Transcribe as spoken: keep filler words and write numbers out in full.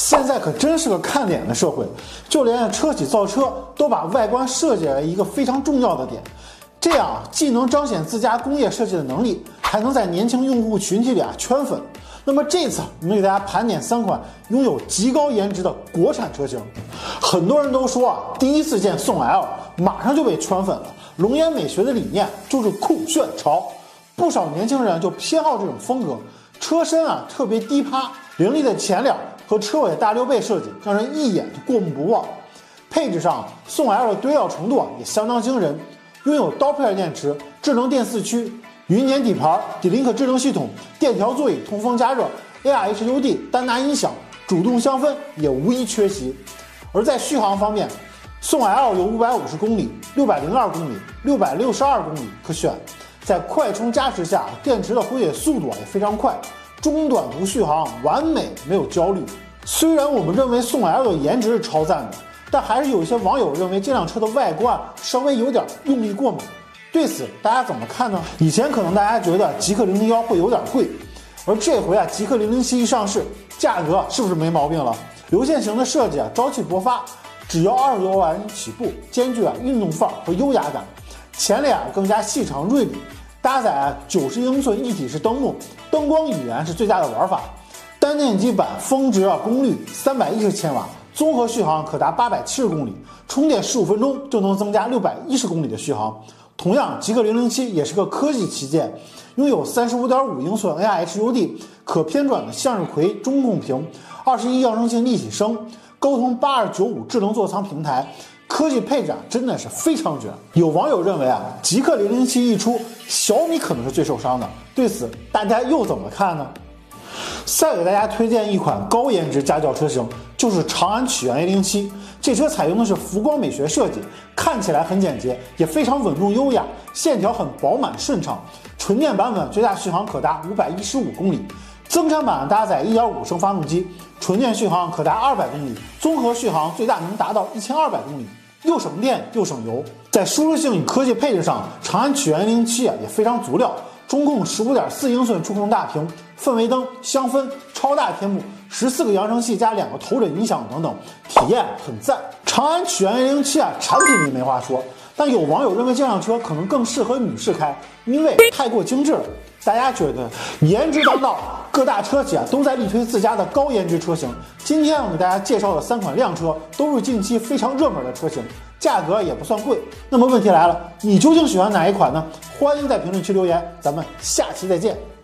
现在可真是个看脸的社会，就连车企造车都把外观设计为一个非常重要的点，这样既能彰显自家工业设计的能力，还能在年轻用户群体里啊圈粉。那么这次我们给大家盘点三款拥有极高颜值的国产车型。很多人都说啊，第一次见宋 L 马上就被圈粉了。龙颜美学的理念就是酷炫潮，不少年轻人就偏好这种风格。车身啊特别低趴，凌厉的前脸和车尾大溜背设计让人一眼就过目不忘。配置上，宋 L 的堆料程度啊也相当惊人，拥有刀片电池、智能电四驱、云辇底盘、D-Link 智能系统、电调座椅通风加热、A R H U D 丹拿音响、主动香氛也无一缺席。而在续航方面，宋 L 有五百五十公里、六百零二公里、六百六十二公里可选。在快充加持下，电池的回血速度也非常快，中短途续航完美，没有焦虑。虽然我们认为宋 L 的颜值是超赞的，但还是有一些网友认为这辆车的外观稍微有点用力过猛。对此大家怎么看呢？以前可能大家觉得极氪零零一会有点贵，而这回啊极氪零零七一上市，价格是不是没毛病了？流线型的设计啊，朝气勃发，只要二十多万起步，兼具啊运动范儿和优雅感。前脸更加细长锐利，搭载九十英寸一体式灯幕，灯光语言是最佳的玩法。单电机版峰值啊功率三百一十千瓦，综合续航可达八百七十公里，充电十五分钟就能增加六百一十公里的续航。同样，极氪零零七也是个科技旗舰，拥有 三十五点五英寸 A R H U D 可偏转的向日葵中控屏，二十一扬声器立体声，高通八二九五智能座舱平台。科技配置啊，真的是非常绝。有网友认为啊，极氪零零七一出，小米可能是最受伤的。对此，大家又怎么看呢？再给大家推荐一款高颜值家轿车型，就是长安曲园 A 零七。这车采用的是浮光美学设计，看起来很简洁，也非常稳重优雅，线条很饱满顺畅。纯电版本最大续航可达五百一十五公里，增产版搭载 一点五 升发动机，纯电续航可达二百公里，综合续航最大能达到一千二百公里。又省电又省油。在舒适性与科技配置上，长安曲园零七啊也非常足料，中控 十五点四英寸触控大屏，氛围灯、香氛、超大天幕、十四个扬声器加两个头枕音响等等，体验很赞。长安曲园零七啊，产品力没话说，但有网友认为这辆车可能更适合女士开，因为太过精致了。大家觉得颜值当道，各大车企啊都在力推自家的高颜值车型。今天我给大家介绍的三款靓车都是近期非常热门的车型，价格也不算贵。那么问题来了，你究竟喜欢哪一款呢？欢迎在评论区留言，咱们下期再见。